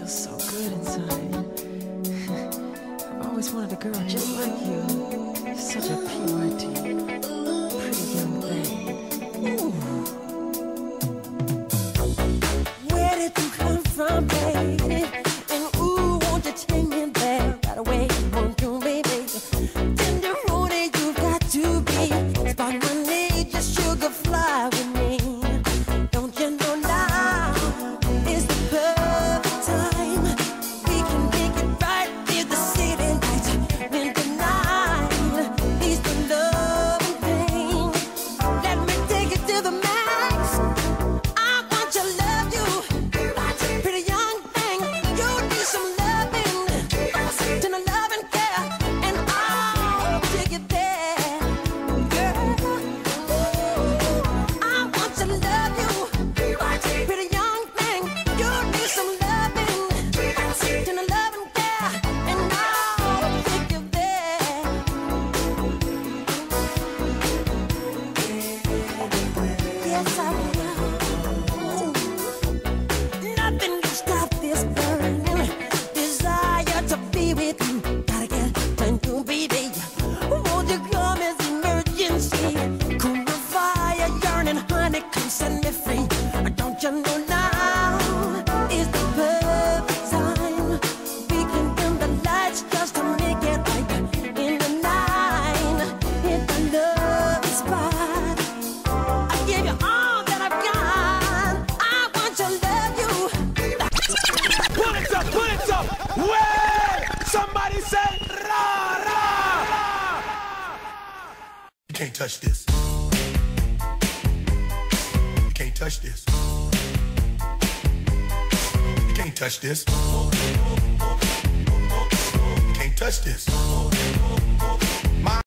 feels so good inside. I've always wanted a girl just like you. You're such a purity, pretty young thing. Ooh. Where did you come from, baby? And ooh, won't you take me there right away? Won't you, baby? Tenderoni, you got to be. Spark my need, just sugar fly with me. Don't you know now is the perfect time? We can make it right, feel the city lights. When the night is the love and pain. Let me take it to the max. I want to love you, pretty young thing. You need some loving, tender love and care, and I'll take it there, girl. I want to love you, pretty young thing. You need some loving, tender love and care, and I'll take you there. Yes, I will. Nothing can stop this burning desire to be with you. Gotta get to you, baby. Won't you come as emergency? Cool my fire, yearning, honey, come set me free. Don't you know now is the perfect time? We can dim the lights just to make it right. In the night, hit the love spot. I give you all that I've got. I want to love you. Put it up, put it up! Way! Somebody say, rah, rah! You can't touch this. You can't touch this. You can't touch this. You can't touch this.